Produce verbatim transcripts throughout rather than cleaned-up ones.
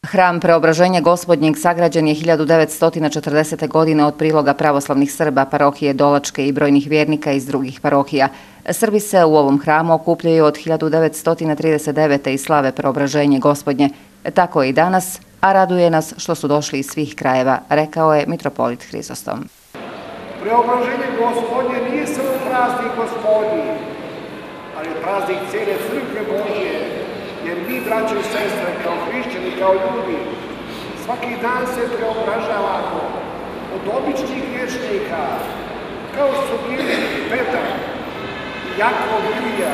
Hram Preobraženja Gospodnjeg sagrađen je hiljadu devetsto četrdesete. godine od priloga pravoslavnih Srba, parohije Dolačke i brojnih vjernika iz drugih parohija. Srbi se u ovom hramu okupljaju od hiljadu devetsto trideset devete. i slave Preobraženje Gospodnje. Tako je i danas, a raduje nas što su došli iz svih krajeva, rekao je mitropolit Hrizostom. Preobraženje Gospodnje nije samo praznik Gospodnji, ali je praznik cijele crkve Božje, jer mi, braće i sestre, kao hrišćani, kao ljudi, svaki dan se preobražavamo od običnih vječnika, kao što su bili Petar, Jakov, Ilija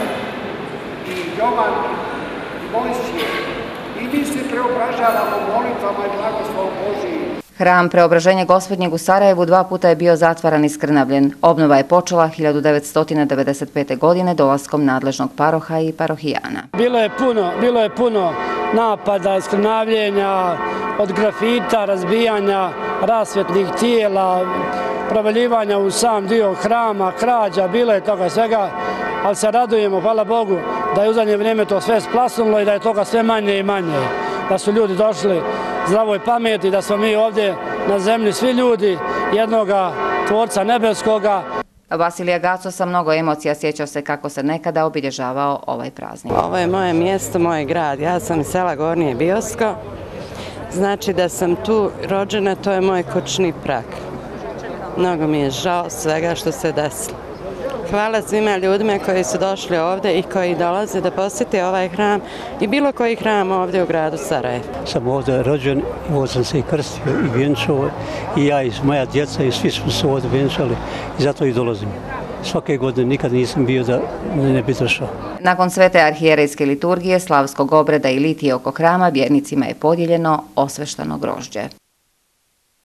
i Jovan i Mojsije. I mi se preobražavamo molitvama i blagoslovom Božijim. Hram Preobraženja Gospodnjeg u Sarajevu dva puta je bio zatvaran i skrnavljen. Obnova je počela hiljadu devetsto devedeset pete. godine dolaskom nadležnog paroha i parohijana. Bilo je puno, bilo je puno napada, skrnavljenja, od grafita, razbijanja rasvjetnih tijela, provaljivanja u sam dio hrama, krađa, bilo je toga svega, ali se radujemo, hvala Bogu, da je u zadnje vrijeme to sve splasnulo i da je toga sve manje i manje. Da su ljudi došli zdravoj pameti, da smo mi ovdje na zemlji svi ljudi jednoga Tvorca nebeskoga. Vasilija Gaco sa mnogo emocija sjeća se kako se nekada obilježavao ovaj praznik. Ovo je moje mjesto, moj grad. Ja sam iz sela Gornje Biosko. Znači da sam tu rođena, to je moj kućni prag. Mnogo mi je žao svega što se desilo. Hvala svima ljudima koji su došli ovdje i koji dolaze da posjete ovaj hram i bilo koji hram ovdje u gradu Sarajevo. Sam ovdje rođen, ovdje sam se i krstio i vjenčao i ja i moja djeca i svi smo se ovdje vjenčali i zato i dolazim. Svake godine nikad nisam bio da ne bi došao. Nakon svete arhijerejske liturgije, slavskog obreda i litije oko hrama, vjernicima je podijeljeno osvešteno grožđe.